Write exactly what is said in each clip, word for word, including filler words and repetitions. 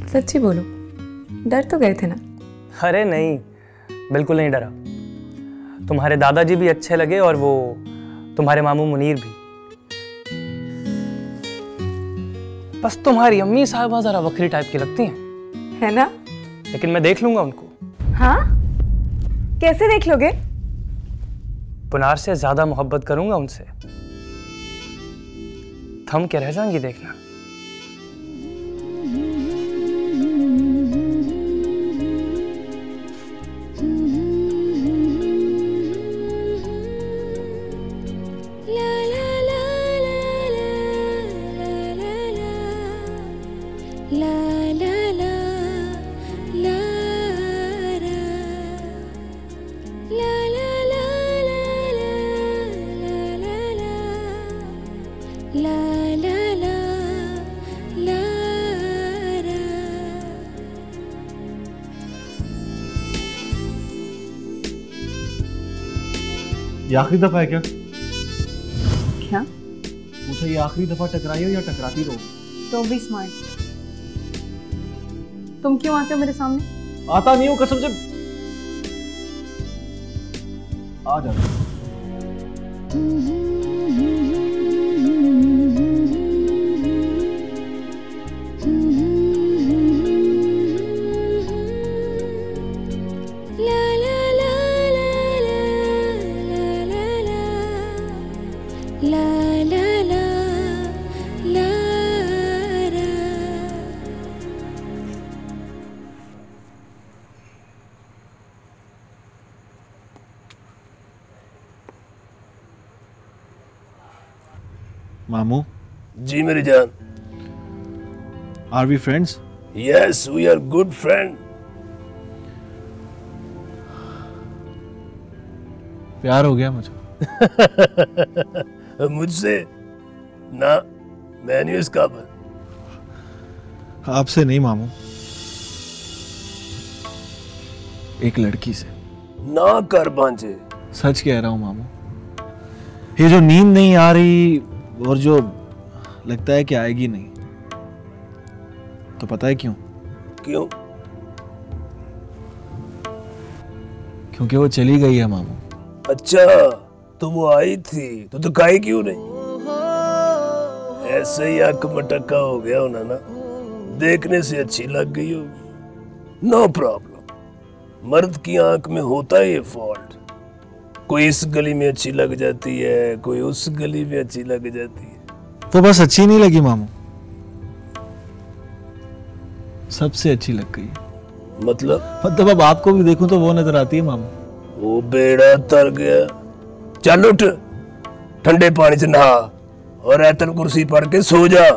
सच्ची बोलो, डर तो गए थे ना? अरे नहीं, बिल्कुल नहीं डरा। तुम्हारे दादाजी भी अच्छे लगे और वो तुम्हारे मामू मुनीर भी। बस तुम्हारी अम्मी साहिबा जरा वक्री टाइप की लगती हैं, है ना? लेकिन मैं देख लूंगा उनको। हाँ? कैसे देख लोगे? पुनार से ज्यादा मोहब्बत करूंगा उनसे, थम के रह जाएंगी देखना। ये आखिरी दफा है क्या? क्या? पूछा ये आखिरी दफा टकराई हो या टकराती रहो? Don't be smart. तुम क्यों आते हो मेरे सामने? आता नहीं हूँ कसम से। आ जाओ। मामू जी मेरी जान। Are we friends? Yes we are good friend. प्यार हो गया मुझे। मुझसे ना, मैं नहीं उस काबिल। आपसे नहीं मामू, एक लड़की से। ना कर भांजे। सच कह रहा हूँ मामू। ये जो नींद नहीं आ रही और जो लगता है कि आएगी नहीं, तो पता है क्यों? क्यों? क्योंकि वो चली गई है मामू। अच्छा, तो वो आई थी तो तो काई क्यों नहीं? ऐसे ही अक मटक्का हो गया होना ना, देखने से अच्छी लग गई होगी। नो प्रॉब्लम, मर्द की आंख में होता है ये फॉल्ट। कोई इस गली में अच्छी लग जाती है, कोई उस गली में अच्छी लग जाती है। तो बस अच्छी नहीं लगी मामू, सबसे अच्छी लग गई। मतलब? मतलब अब आपको भी देखूं तो वो नजर आती है मामू। वो बेड़ा तर गया। चल उठ, ठंडे पानी से नहा और ऐतल कुर्सी पढ़ के सो जा।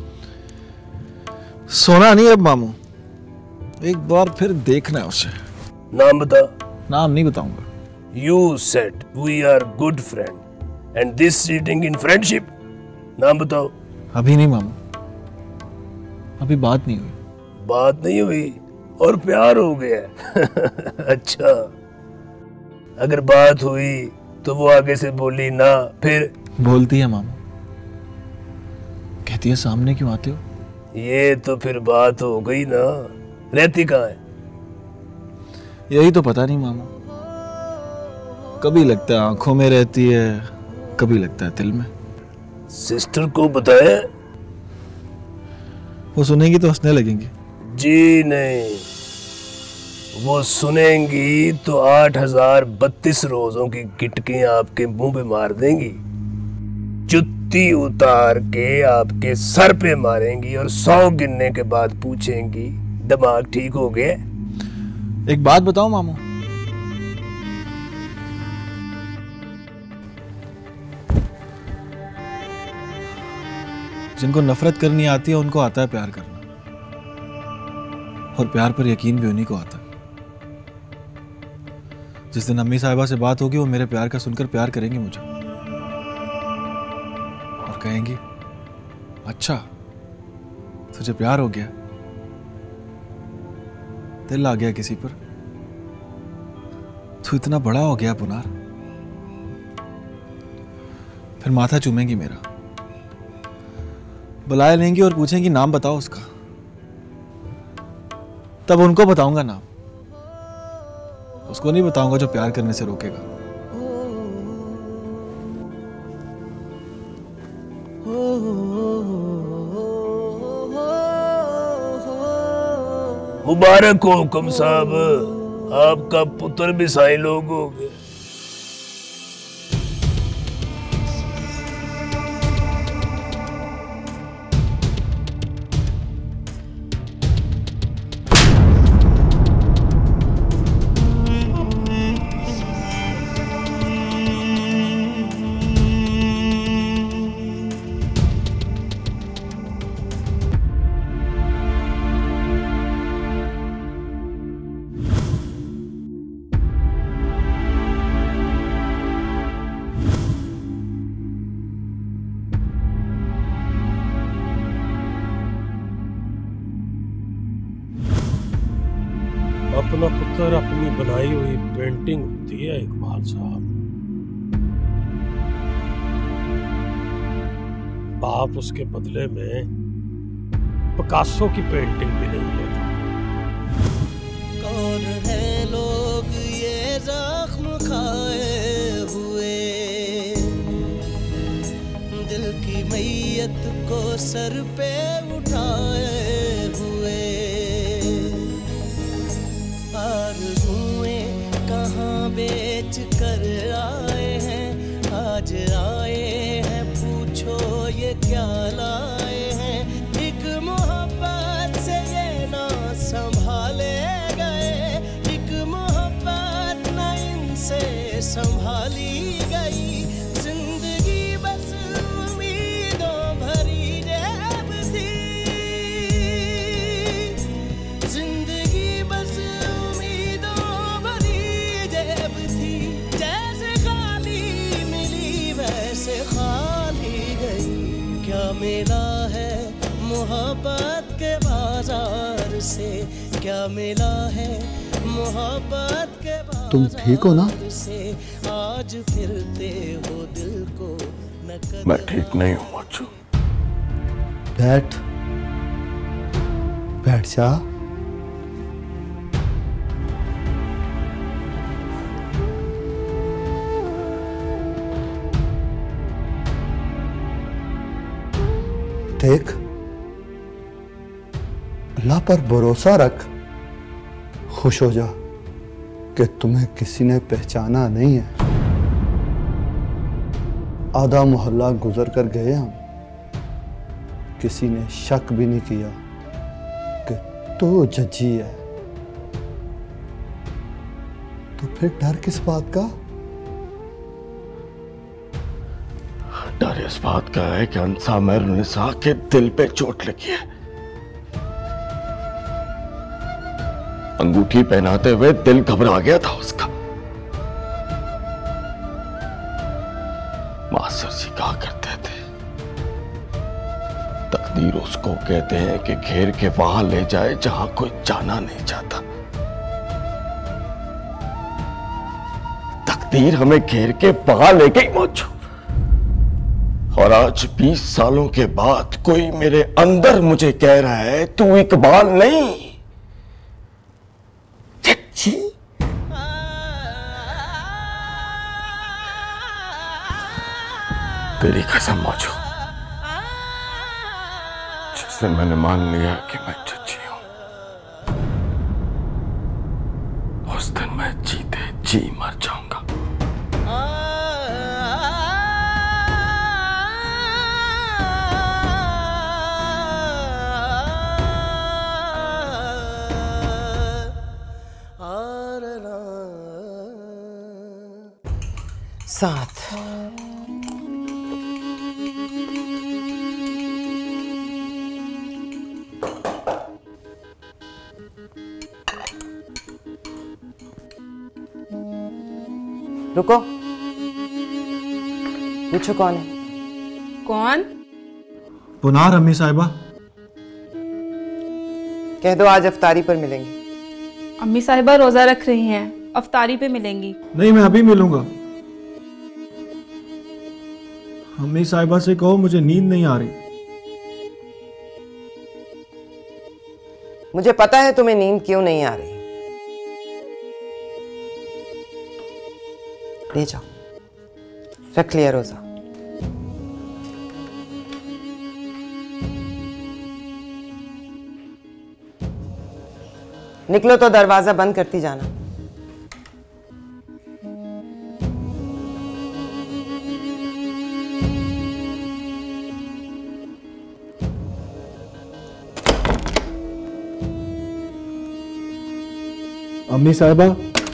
सोना नहीं अब मामू, एक बार फिर देखना है उसे। नाम बता। नाम नहीं बताऊंगा। You said we are good friend and this cheating in friendship. नाम बताओ। अभी नहीं मामू, अभी बात नहीं हुई। बात नहीं हुई और प्यार हो गया। अच्छा, अगर बात हुई तो वो आगे से बोली ना, फिर? बोलती है मामू, कहती है सामने क्यों आते हो? ये तो फिर बात हो गई ना। रहती कहाँ है? यही तो पता नहीं मामू, कभी लगता है आंखों में रहती है, कभी लगता है दिल में। सिस्टर को बताया? वो सुनेंगी तो हंसने लगेंगी। जी नहीं, वो सुनेंगी तो आठ हजार बत्तीस रोजों की गिटकें आपके मुंह पे मार देंगी, जुत्ती उतार के आपके सर पे मारेंगी और सौ गिनने के बाद पूछेंगी दिमाग ठीक हो गया? एक बात बताओ मामू, जिनको नफरत करनी आती है उनको आता है प्यार करना, और प्यार पर यकीन भी उन्हीं को आता है। जिस दिन अम्मी साहिबा से बात होगी वो मेरे प्यार का सुनकर प्यार करेंगी मुझे और कहेंगी अच्छा तुझे प्यार हो गया, दिल आ गया किसी पर, तू इतना बड़ा हो गया पुनार। फिर माथा चूमेंगी मेरा, बुलाए लेंगी और पूछेंगी नाम बताओ उसका, तब उनको बताऊंगा ना, उसको नहीं बताऊंगा जो प्यार करने से रोकेगा। मुबारक हो हुक्म साहब, आपका पुत्र भी साईं लोग हो गए। अपना पुत्र अपनी बनाई हुई पेंटिंग होती है इकबाल साहब। बाप उसके बदले में पिकासो की पेंटिंग भी नहीं लेता। कौन है लोग ये जख्म खाए हुए, दिल की मैयत को सर पे उठाए हुए, आरज़ुएं कहाँ बेच कर आए हैं, आज आए हैं पूछो ये क्या लाए हैं। एक मोहब्बत से ये ना संभाले गए, एक मोहब्बत ना इनसे संभाली गई। जिंदगी बस उम्मीदों भरी जेब थी, जिंदगी बस उम्मीदों भरी जेब थी। जैसे खाली मिली वैसे खाली गई। क्या मिला है मोहब्बत के बाजार से, क्या मिला है मोहब्बत के बाजार तुम ठीक हो ना? से। आज फिरते हो दिल को न मैं ठीक नहीं हूँ मच्चू। बैठ बैठ जा। देख, अल्लाह पर भरोसा रख, खुश हो जा कि तुम्हें किसी ने पहचाना नहीं है। आधा मोहल्ला गुजर कर गए हम, किसी ने शक भी नहीं किया कि तो जज्जी है। तो फिर डर किस बात का? डर इस बात का है कि अंसामेर निसा के दिल पे चोट लगी है। अंगूठी पहनाते हुए दिल घबरा गया था उसका। मास्टर जी कहा करते थे, तकदीर उसको कहते हैं कि घेर के वहां ले जाए जहां कोई जाना नहीं चाहता। तकदीर हमें घेर के वहां लेके ही पहुंचो। और आज बीस सालों के बाद कोई मेरे अंदर मुझे कह रहा है तू इकबाल नहीं जज्जी। तेरी कसम मौजू, जिस दिन मैंने मान लिया कि मैं जज्जी हूं, उस दिन मैं जीते जी मर जाऊंगा। सात रुको, पूछो कौन है? कौन? पुनार अम्मी साहिबा। कह दो आज अफ्तारी पर मिलेंगे। अम्मी साहिबा रोजा रख रही हैं, अफ्तारी पे मिलेंगी। नहीं, मैं अभी मिलूंगा। अम्मी साहिबा से कहो मुझे नींद नहीं आ रही। मुझे पता है तुम्हें नींद क्यों नहीं आ रही। ले जाओ, रख लिया रोजा। निकलो तो दरवाजा बंद करती जाना। अम्मी साहिबा,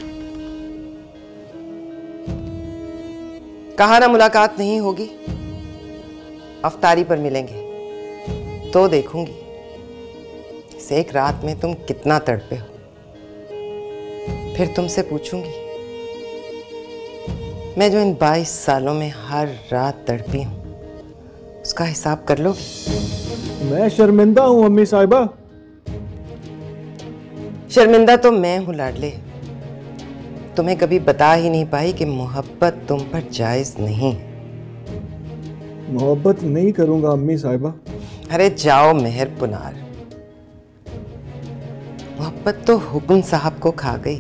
कहा ना मुलाकात नहीं होगी, अफ्तारी पर मिलेंगे तो देखूंगी इस एक रात में तुम कितना तड़पे हो। फिर तुमसे पूछूंगी मैं जो इन बाईस सालों में हर रात तड़पी हूं उसका हिसाब कर लोगी। मैं शर्मिंदा हूं अम्मी साहिबा। शर्मिंदा तो मैं हूं लाडले, तुम्हें कभी बता ही नहीं पाई कि मोहब्बत तुम पर जायज नहीं। मोहब्बत नहीं करूंगा अम्मी साहिबा। अरे जाओ मेहर पुनार, मोहब्बत तो हुक्म साहब को खा गई।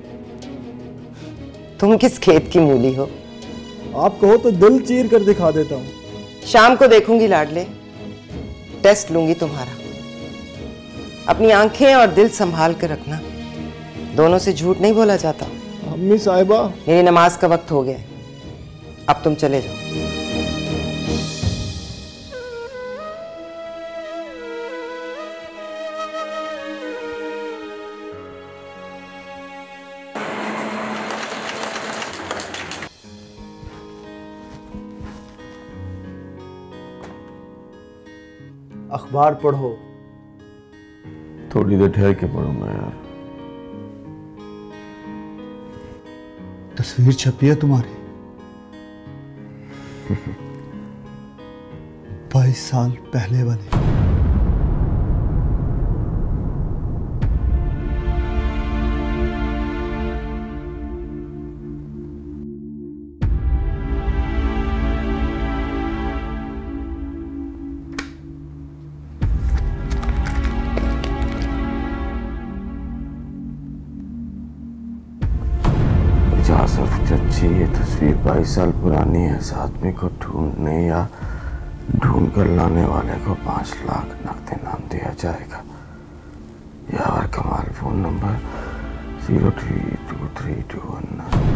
तुम किस खेत की मूली हो? आप कहो तो दिल चीर कर दिखा देता हूं। शाम को देखूंगी लाडले, टेस्ट लूंगी तुम्हारा। अपनी आंखें और दिल संभाल कर रखना, दोनों से झूठ नहीं बोला जाता। अम्मी साहिबा, मेरी नमाज का वक्त हो गया, अब तुम चले जाओ। अखबार पढ़ो। थोड़ी देर ठहर के पढ़ूंगा यार। तस्वीर छपी है तुम्हारी बाईस साल पहले वाली। अच्छी ये तस्वीर बाईस साल पुरानी है। इस आदमी को ढूंढने या ढूंढ कर लाने वाले को पांच लाख नकद इनाम दिया जाएगा। यार कमाल। Phone number zero three two three two one nine.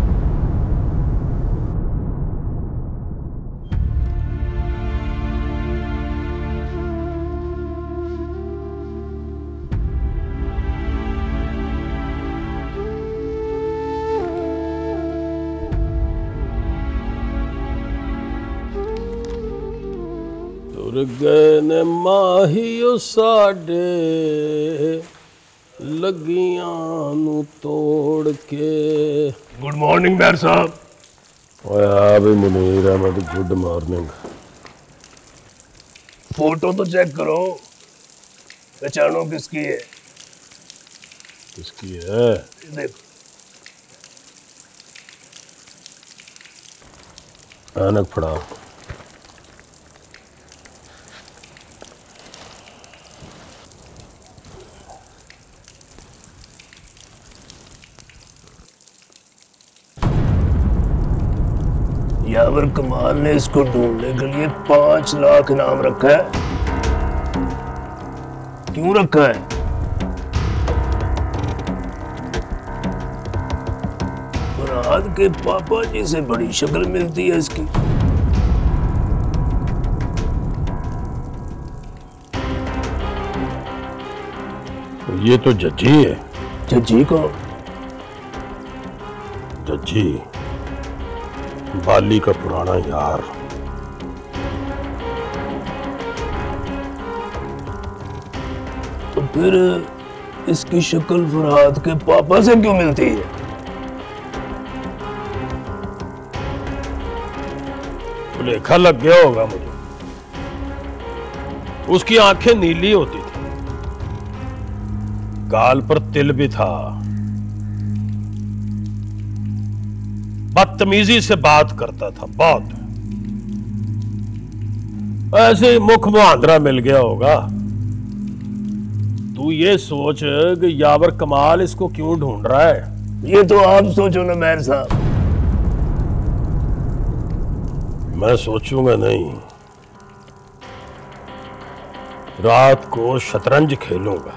गए ने माहियो साडे लगियां नू तोड़ के। गुड मॉर्निंग बैर साहब। हाँ भी Munir Ahmad, good morning. Photo तो चेक करो, पहचानो किसकी है। किसकी है? देखो। ऐनक फड़ाओ। यावर कमाल ने इसको ढूंढने के लिए पांच लाख इनाम रखा है। क्यों रखा है? फरहाद के पापा जी से बड़ी शक्ल मिलती है इसकी। ये तो जज्जी है। जज्जी कौन? जज्जी बाली का पुराना यार। तो फिर इसकी शक्ल फरहाद के पापा से क्यों मिलती है? लेखा लग गया होगा मुझे। उसकी आंखें नीली होती थी, गाल पर तिल भी था, बदतमीजी से बात करता था बहुत। ऐसे ही मुख मुहांदरा मिल गया होगा। तू तू ये सोच कि यावर कमाल इसको क्यों ढूंढ रहा है। ये तो आप सोचो ना मेहर साहब। मैं सोचूंगा नहीं, रात को शतरंज खेलूंगा,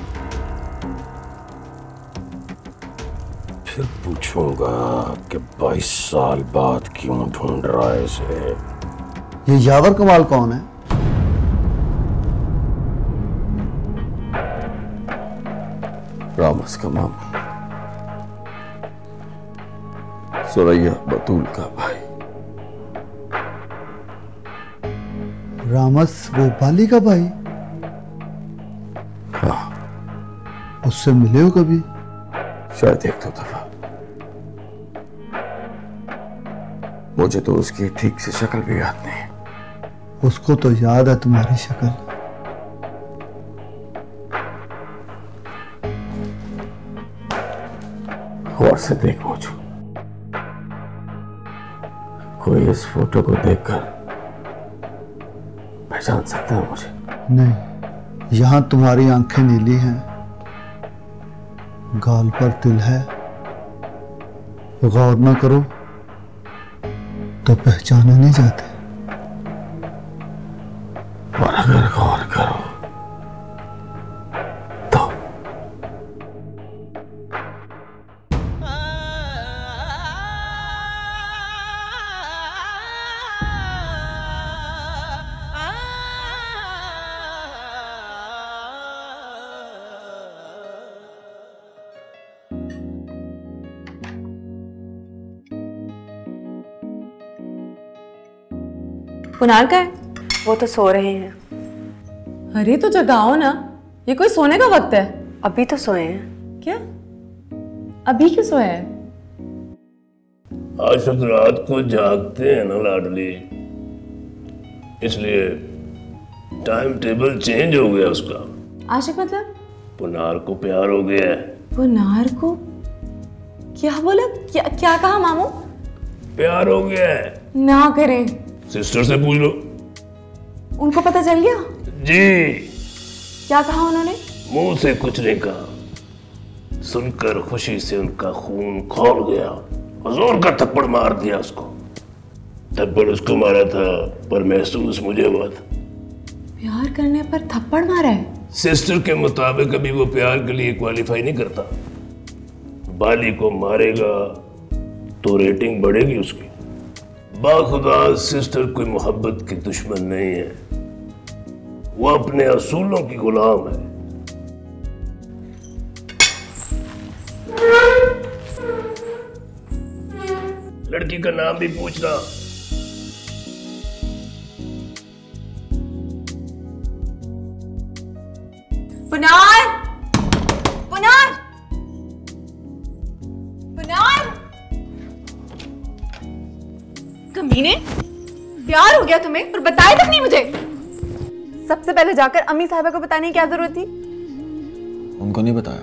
फिर पूछूंगा कि बाईस साल बाद क्यों ढूंढ रहा है इसे। ये यावर कमाल कौन है? रामस का मामा, सुरैया बतूल का भाई। रामस वो बाली का भाई? हाँ। उससे मिले हो कभी? शायद एक दो दफा। मुझे तो उसकी ठीक से शक्ल भी याद नहीं। उसको तो याद है तुम्हारी शक्ल। गौर से देख मुझे, कोई इस फोटो को देखकर पहचान सकता है मुझे? नहीं, यहां तुम्हारी आंखें नीली हैं, गाल पर तिल है, गौर ना करो तो पहचाने नहीं जाते, और अगर गौर करो तो। पुनार का है? वो तो सो रहे हैं। अरे तो जगाओ ना, ये कोई सोने का वक्त है? अभी तो सोए हैं। क्या? अभी क्यों सोए हैं? आज सब रात को जागते हैं ना लाडली, इसलिए टाइम टेबल चेंज हो गया उसका। आशिक मतलब? पुनार को प्यार हो गया है। पुनार को? क्या बोला? क्या क्या कहा मामू? प्यार हो गया है। ना करें। सिस्टर से पूछ लो। उनको पता चल गया? जी। क्या कहा उन्होंने? मुंह से कुछ नहीं कहा, सुनकर खुशी से उनका खून खौल गया, जोर का थप्पड़ मार दिया उसको। थप्पड़ उसको मारा था पर महसूस मुझे हुआ था। प्यार करने पर थप्पड़ मारा है? सिस्टर के मुताबिक अभी वो प्यार के लिए क्वालिफाई नहीं करता। बाली को मारेगा तो रेटिंग बढ़ेगी उसकी। बाखुदा सिस्टर कोई मोहब्बत की दुश्मन नहीं है, वो अपने असूलों की गुलाम है। लड़की का नाम भी पूछना। पुनार! पुनार! पुनार! कमीने, प्यार हो गया तुम्हें और बताया तक नहीं मुझे। सबसे पहले जाकर अम्मी साहिबा को बताने की क्या जरूरत थी? उनको नहीं बताया,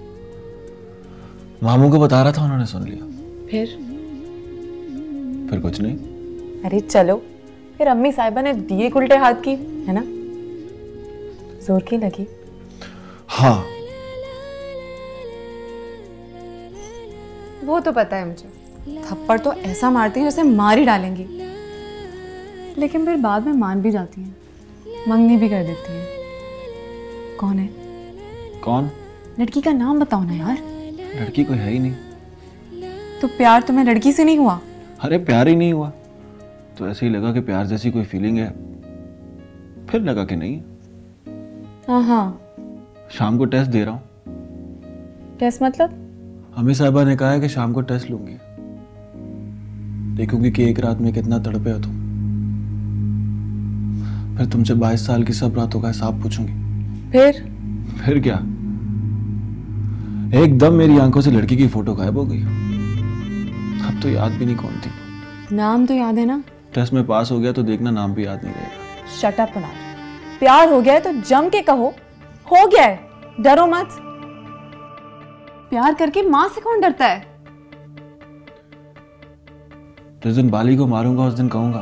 मामू को बता रहा था, उन्होंने सुन लिया। फिर? फिर कुछ नहीं। अरे चलो, फिर अम्मी साहिबा ने दिए उल्टे हाथ की, है ना? जोर की लगी। हाँ, वो तो पता है मुझे। थप्पड़ तो ऐसा मारती है जैसे मार ही डालेंगी, लेकिन फिर बाद में मान भी जाती हैं, मंगनी भी कर देती हैं। कौन है? कौन? लड़की का नाम बताओ ना यार। लड़की कोई है ही नहीं। तो प्यार तुम्हें लड़की से नहीं हुआ? अरे प्यार ही नहीं हुआ तो ऐसे ही लगा कि प्यार जैसी कोई फीलिंग है, फिर लगा कि नहीं। हाँ हाँ, शाम को टेस्ट दे रहा हूँ। टेस्ट मतलब? अम्मी साहिबा ने कहा है कि शाम को टेस्ट लूंगी, देखूंगी कि एक रात में कितना तड़पे हो तुम। फिर तुमसे बाईस साल की सब रातों का हिसाब पूछूंगी। फिर? फिर क्या, एकदम मेरी आंखों से लड़की की फोटो गायब हो गई। अब तो याद भी नहीं कौन थी। नाम तो याद है ना? टेस्ट में पास हो गया तो देखना नाम भी याद नहीं रहेगा। शट अप पुनार, प्यार हो गया है तो जम के कहो हो गया है, डरो मत। प्यार करके मां से कौन डरता है? जिस दिन बाली को मारूंगा उस दिन कहूंगा,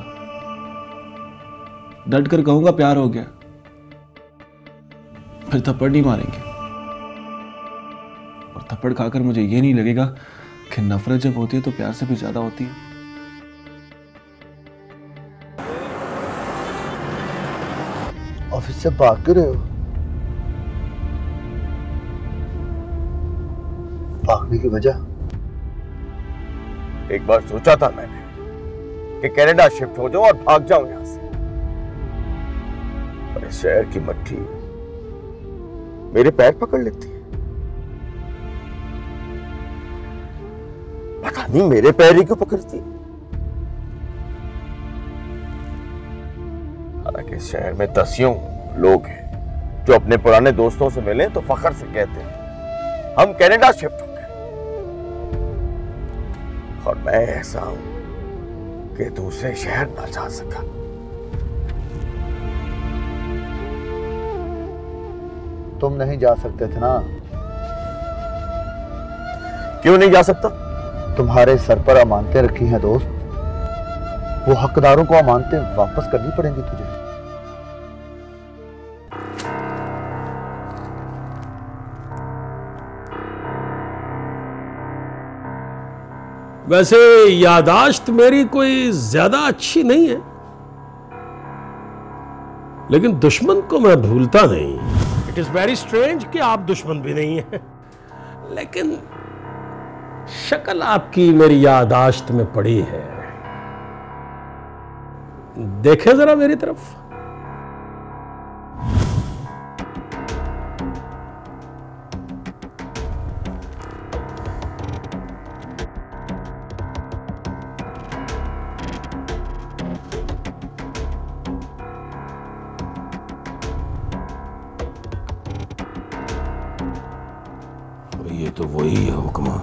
डट कर कहूंगा प्यार हो गया, फिर थप्पड़ नहीं मारेंगे। और थप्पड़ खाकर मुझे ये नहीं लगेगा कि नफरत जब होती है तो प्यार से भी ज्यादा होती है। ऑफिस से भाग क्यों रहे हो? भागने की वजह? एक बार सोचा था मैंने कि कनाडा शिफ्ट हो जाऊं और भाग जाऊं यहां से, पर इस शहर की मट्टी मेरे पैर पकड़ लेती है। पता नहीं मेरे पैर ही क्यों पकड़ती है। हालांकि इस शहर में दसियों लोग हैं जो अपने पुराने दोस्तों से मिले तो फख्र से कहते हैं हम कनाडा शिफ्ट हो गए, और मैं ऐसा हूं कि दूसरे शहर ना जा सका। तुम नहीं जा सकते थे ना? क्यों नहीं जा सकता? तुम्हारे सर पर अमानतें रखी हैं दोस्त, वो हकदारों को अमानतें वापस करनी पड़ेंगी तुझे। वैसे यादाश्त मेरी कोई ज्यादा अच्छी नहीं है, लेकिन दुश्मन को मैं भूलता नहीं। इट इज वेरी स्ट्रेंज कि आप दुश्मन भी नहीं है, लेकिन शक्ल आपकी मेरी यादाश्त में पड़ी है। देखें जरा मेरी तरफ। ये तो वही है हुक्मा,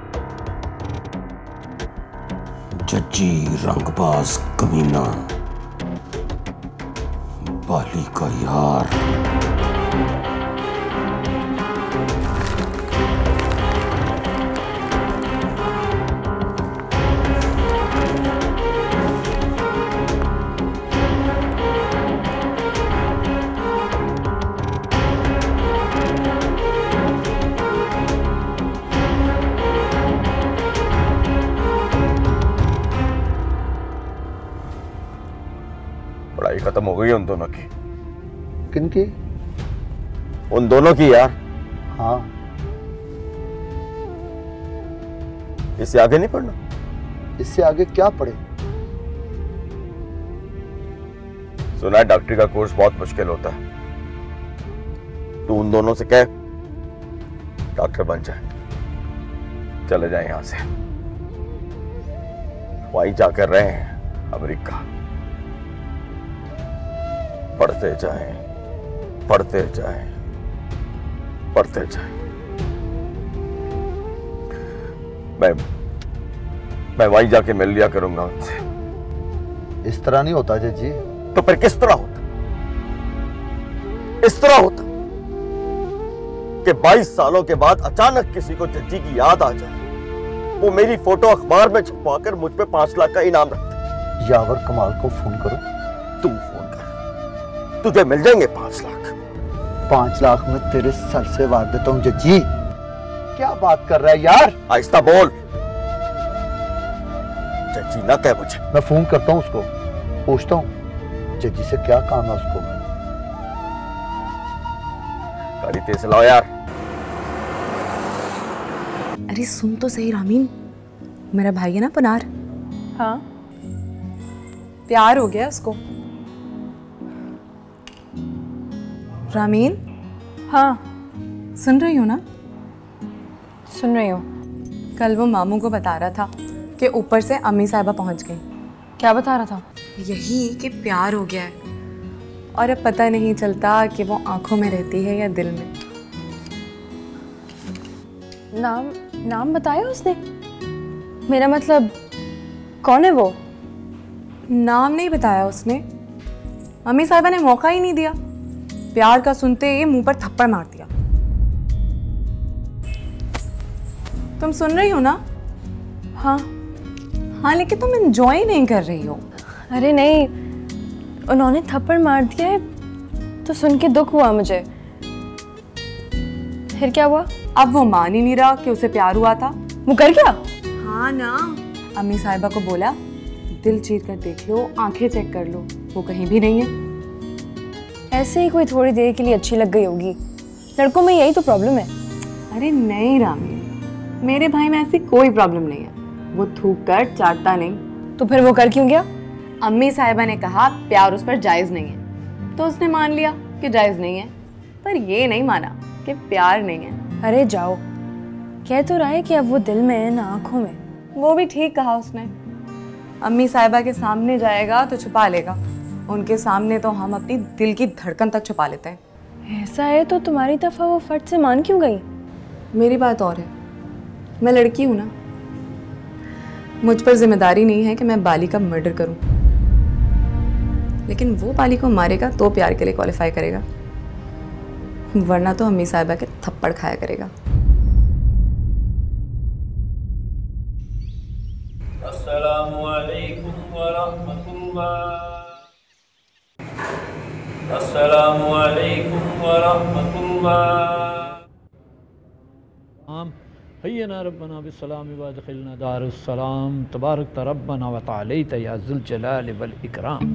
जज्जी रंगबाज कमीना, बाली का यार। पढ़ाई खत्म हो गई उन दोनों की। किनकी? उन दोनों की यार। हाँ। इससे आगे नहीं पढ़ना? इससे आगे क्या पढ़े? सुना है डॉक्टरी का कोर्स बहुत मुश्किल होता है। तू उन दोनों से कह डॉक्टर बन जाए, चले जाए यहां से। वहीं जाकर रहे हैं अमेरिका। पढ़ते जाएं, पढ़ते जाएं, पढ़ते जाएं। मैं मैं वहीं जाके मिल लिया करूंगा उनसे। इस तरह नहीं होता जज्जी। तो फिर किस तरह होता? इस तरह होता कि बाईस सालों के बाद अचानक किसी को जज्जी की याद आ जाए, वो मेरी फोटो अखबार में छपवाकर मुझ पे पांच लाख का इनाम रखते। यावर कमाल को फोन करो। तू फोन कर, तुझे मिल जाएंगे पांच लाख। पांच लाख में तेरे सर से वार देता हूं जज्जी। क्या बात कर रहा है यार? आहिस्ता बोल। जज्जी ना कह मुझे। मैं फोन करता हूं उसको, पूछता हूं जज्जी से क्या काम है उसको। गाड़ी तेज चलाओ यार। अरे सुन तो सही रामीन, मेरा भाई है ना पनार। हाँ, प्यार हो गया उसको। रामीन। हाँ, सुन रही हो ना? सुन रही हो। कल वो मामू को बता रहा था कि ऊपर से अम्मी साहिबा पहुंच गई। क्या बता रहा था? यही कि प्यार हो गया है, और अब पता नहीं चलता कि वो आंखों में रहती है या दिल में। नाम नाम बताया उसने? मेरा मतलब कौन है वो? नाम नहीं बताया उसने। अम्मी साहिबा ने मौका ही नहीं दिया। प्यार का सुनते ही मुंह पर थप्पड़ मार दिया। तुम सुन रही हो ना? हाँ हाँ, लेकिन तुम एंजॉय नहीं कर रही हो। अरे नहीं, उन्होंने थप्पड़ मार दिया है तो सुन के दुख हुआ मुझे। फिर क्या हुआ? अब वो मान ही नहीं रहा कि उसे प्यार हुआ था। वो कर क्या? हाँ ना, अम्मी साहिबा को बोला दिल चीर कर देख लो, आंखें चेक कर लो, वो कहीं भी नहीं है। ऐसे ही कोई थोड़ी देर के लिए अच्छी लग गई होगी, लड़कों में यही तो प्रॉब्लम है। अरे नहीं रामी, मेरे भाई में ऐसी कोई प्रॉब्लम नहीं है, वो थूक कर चाटता नहीं। तो फिर वो कर क्यों गया? अम्मी साहिबा ने कहा प्यार उस पर जायज नहीं है, तो उसने मान लिया कि जायज नहीं है, पर ये नहीं माना कि प्यार नहीं है। अरे जाओ, कह तो रहा है कि अब वो दिल में है ना आंखों में। वो भी ठीक कहा उसने। अम्मी साहिबा के सामने जाएगा तो छुपा लेगा, उनके सामने तो हम अपनी दिल की धड़कन तक छुपा लेते हैं। ऐसा है तो तुम्हारी दफा वो फट से मान क्यों गई? मेरी बात और है, मैं लड़की हूँ ना, मुझ पर जिम्मेदारी नहीं है कि मैं बाली का मर्डर करूं, लेकिन वो बाली को मारेगा तो प्यार के लिए क्वालिफाई करेगा, वरना तो अम्मी साहिबा के थप्पड़ खाया करेगा। अस्सलामु अलैकुम व रहमतुल्लाह। अस्सलामु अलैकुम व रहमतुल्लाह। आम हय्यना रब्बना बिस्सलाम व अदखिलना दारुस्सलाम तबारक रब्बना व तआलैत या ज़ुल जलाल वल इकराम।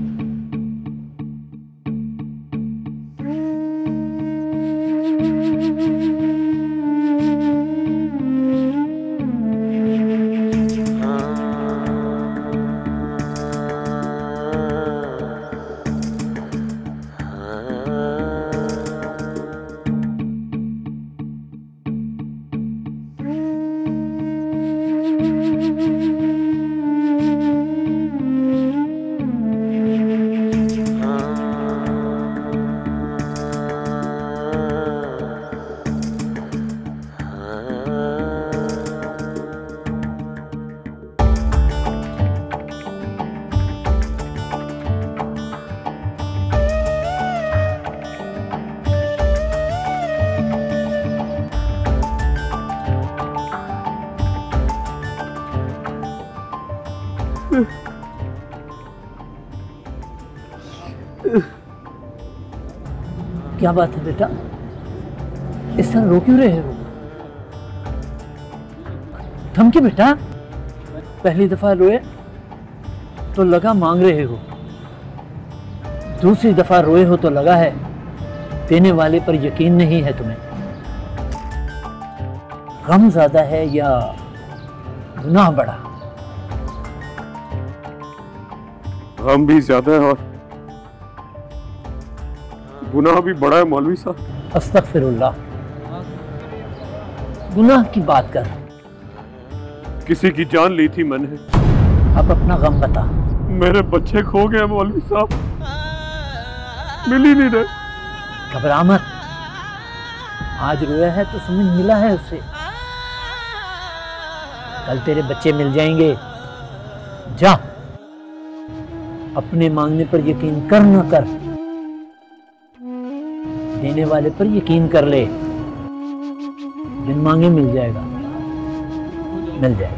क्या बात है बेटा, इस तरह रो क्यों रहे हो? थम के बेटा, पहली दफा रोए तो लगा मांग रहे हो, दूसरी दफा रोए हो तो लगा है देने वाले पर यकीन नहीं है तुम्हें। गम ज्यादा है या गुनाह बड़ा? गम भी ज्यादा है और गुनाह भी बड़ा है मौलवी साहब। अस्तगफिरुल्लाह, गुनाह की बात कर। किसी की जान ली थी मैंने। अब अपना गम बता। मेरे बच्चे खो गए मौलवी साहब, मिल ही नहीं रहे। घबरा मत, आज रोया है तो समझ मिला है उससे, कल तेरे बच्चे मिल जाएंगे। जा, अपने मांगने पर यकीन कर न कर, देने वाले पर यकीन कर ले, बिन मांगे मिल जाएगा, मिल जाएगा।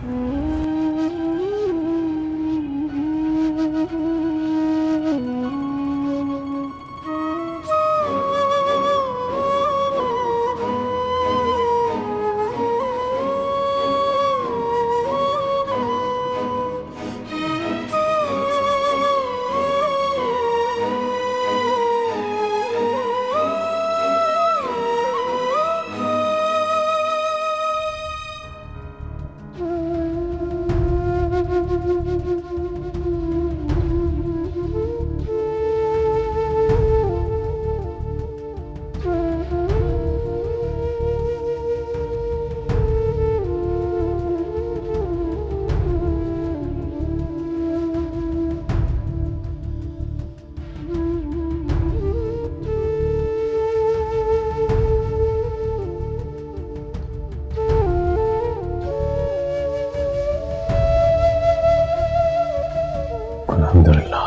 अल्हम्दुलिल्लाह।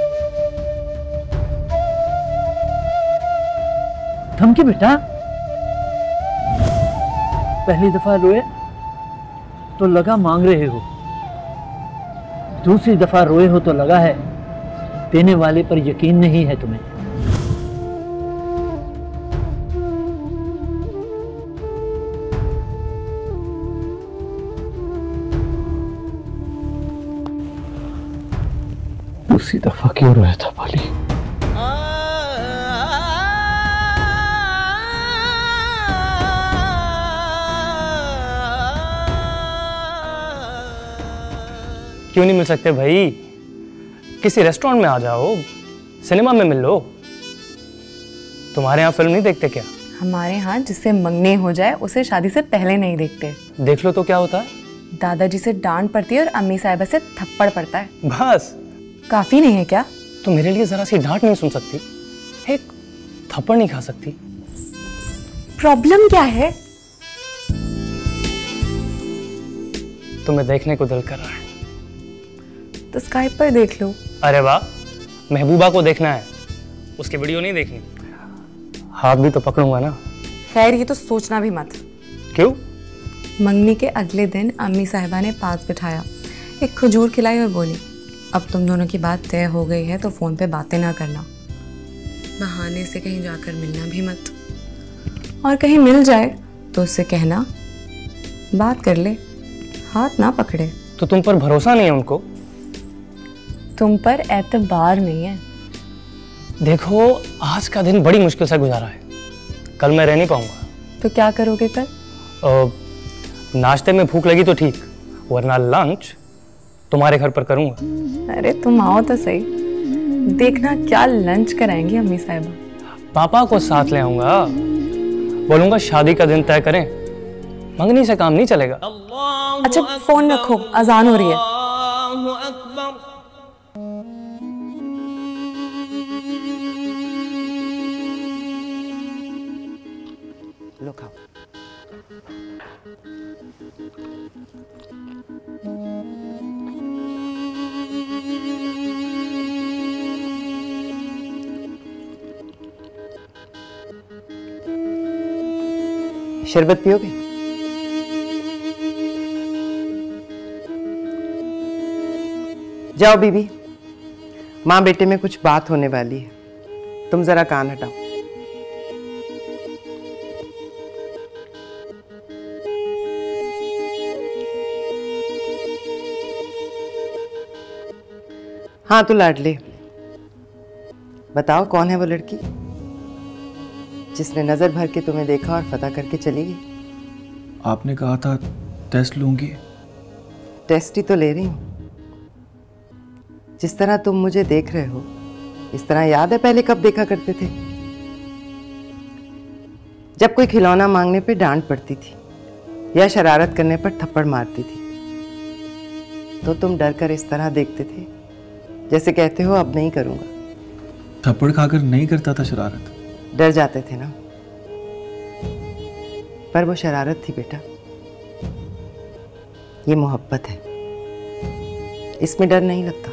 थम के बेटा, पहली दफा रोए तो लगा मांग रहे हो, दूसरी दफा रोए हो तो लगा है देने वाले पर यकीन नहीं है तुम्हें। दूसरी दफा क्यों रोया था बाली? क्यों नहीं मिल सकते भाई? किसी रेस्टोरेंट में आ जाओ, सिनेमा में मिल लो। तुम्हारे यहाँ फिल्म नहीं देखते क्या? हमारे यहाँ जिससे मंगनी हो जाए उसे शादी से पहले नहीं देखते। देख लो तो क्या होता है? दादाजी से डांट पड़ती है और अम्मी साहिबा से थप्पड़ पड़ता है। बस काफी नहीं है क्या? तो मेरे लिए जरा सी डांट नहीं सुन सकती? एक थप्पड़ नहीं खा सकती? प्रॉब्लम क्या है? तुम्हें देखने को दिल कर रहा है तो स्काइप पर देख लो। अरे वाह, महबूबा को देखना है, उसकी वीडियो नहीं देखनी। हाथ भी तो पकड़ूंगा ना। खैर ये तो सोचना भी मत। क्यों? मंगनी के अगले दिन अम्मी साहिबा ने पास बिठाया, एक खजूर खिलाई और बोली, अब तुम दोनों की बात तय हो गई है तो फोन पे बातें ना करना, बहाने से कहीं जाकर मिलना भी मत, और कहीं मिल जाए तो उससे कहना बात कर ले, हाथ ना पकड़े। तो तुम पर भरोसा नहीं है उनको? तुम पर एतबार नहीं है। देखो आज का दिन बड़ी मुश्किल से गुजारा है, कल मैं रह नहीं पाऊंगा। तो क्या करोगे कल? आ, नाश्ते में भूख लगी तो ठीक, वरना लंच तुम्हारे घर पर करूंगा। अरे तुम आओ तो सही, देखना क्या लंच कराएंगी अम्मी साहिबा। पापा को साथ ले आऊंगा, बोलूंगा शादी का दिन तय करें, मंगनी से काम नहीं चलेगा। अच्छा फोन रखो, अजान हो रही है। लो खाओ। शरबत पियोगे? जाओ बीबी, माँ बेटे में कुछ बात होने वाली है, तुम जरा कान हटाओ। हाँ तो लाडले, बताओ कौन है वो लड़की जिसने नजर भर के तुम्हें देखा और फतह करके चली गई? आपने कहा था टेस्ट लूंगी। टेस्ट ही तो ले रही हूं। जिस तरह तुम मुझे देख रहे हो, इस तरह याद है पहले कब देखा करते थे? जब कोई खिलौना मांगने पे डांट पड़ती थी या शरारत करने पर थप्पड़ मारती थी, तो तुम डर कर इस तरह देखते थे जैसे कहते हो अब नहीं करूंगा। थप्पड़ खाकर नहीं करता था शरारत। डर जाते थे ना, पर वो शरारत थी बेटा, ये मोहब्बत है, इसमें डर नहीं लगता।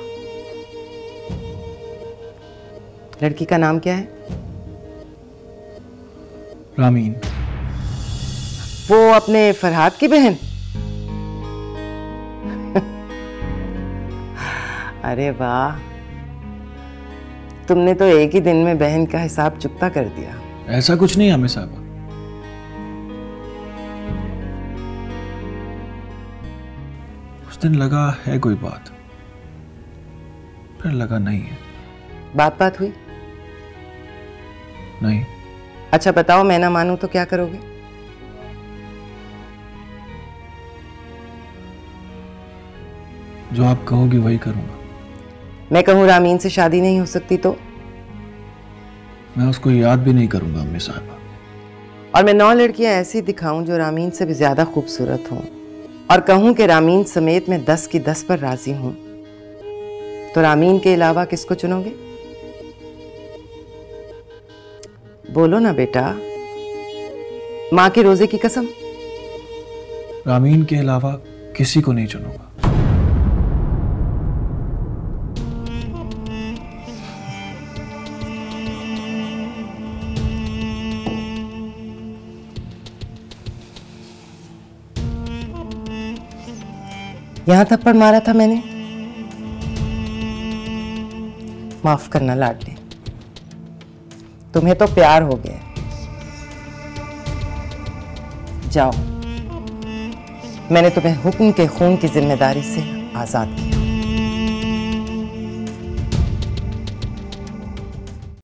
लड़की का नाम क्या है? रामीन। वो अपने फरहाद की बहन? अरे वाह, तुमने तो एक ही दिन में बहन का हिसाब चुकता कर दिया। ऐसा कुछ नहीं हमें साहबा, उस दिन लगा है कोई बात, फिर लगा नहीं है। बात बात हुई? नहीं। अच्छा बताओ, मैं ना मानूं तो क्या करोगे? जो आप कहोगी वही करूंगा। मैं कहूं रामीन से शादी नहीं हो सकती तो? मैं उसको याद भी नहीं करूंगा अम्मी साहिबा। और मैं नौ लड़कियां ऐसी दिखाऊं जो रामीन से भी ज्यादा खूबसूरत हों, और कहूं कि रामीन समेत मैं दस की दस पर राजी हूं, तो रामीन के अलावा किसको चुनोगे? बोलो ना बेटा, माँ के रोजे की कसम। रामीन के अलावा किसी को नहीं चुनूंगा। यहां थप्पड़ मारा था मैंने। माफ करना लाडले, तुम्हें तो प्यार हो गया। जाओ, मैंने तुम्हें हुक्म के खून की जिम्मेदारी से आजाद किया।